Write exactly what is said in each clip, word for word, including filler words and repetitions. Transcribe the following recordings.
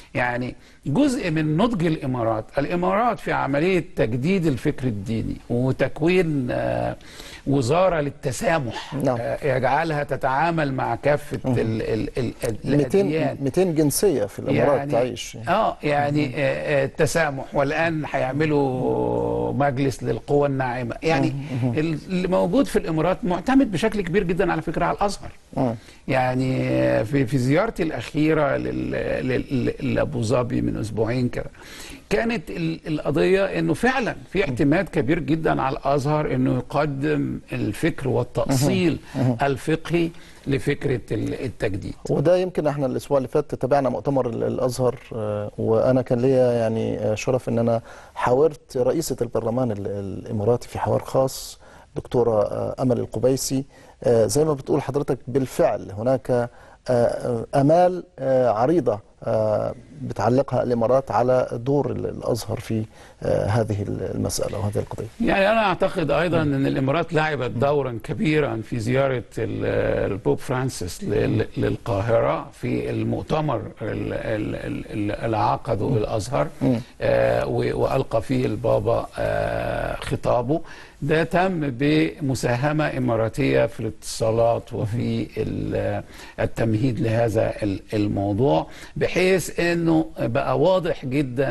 يعني جزء من نضج الإمارات، الإمارات في عملية تجديد الفكر الديني وتكوين آه وزارة للتسامح، نعم. آه يجعلها تتعامل مع كافة ال ال ال الأديان. مئتين جنسية في الإمارات يعني تعيش. اه يعني آه التسامح، والآن هيعملوا مجلس للقوى الناعمة. يعني اللي موجود في الإمارات معتمد بشكل كبير جدا على فكرة على الأزهر. يعني في في زيارتي الأخيرة لأبو ظبي من أسبوعين كده، كانت القضية إنه فعلا في اعتماد كبير جدا على الأزهر إنه يقدم الفكر والتأصيل الفقهي لفكرة التجديد. وده يمكن احنا الأسبوع اللي فات تابعنا مؤتمر الأزهر، وأنا كان ليا يعني شرف إن أنا حاورت رئيسة البرلمان الإماراتي في حوار خاص، دكتورة أمل القبيسي. زي ما بتقول حضرتك بالفعل هناك آمال عريضة بتعلقها الإمارات على دور الأزهر في هذه المسألة وهذه القضية. يعني أنا أعتقد أيضا أن الإمارات لعبت دورا كبيرا في زيارة البوب فرانسيس للقاهرة في المؤتمر اللي عقده الأزهر، وألقى فيه البابا خطابه. ده تم بمساهمة إماراتية في الاتصالات وفي التمهيد لهذا الموضوع، بحيث أنه بقى واضح جدا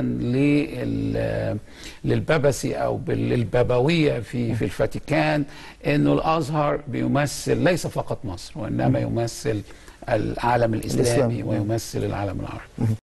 للبابسي أو للبابوية في في الفاتيكان أنه الأزهر بيمثل ليس فقط مصر، وإنما يمثل العالم الإسلامي ويمثل العالم العربي.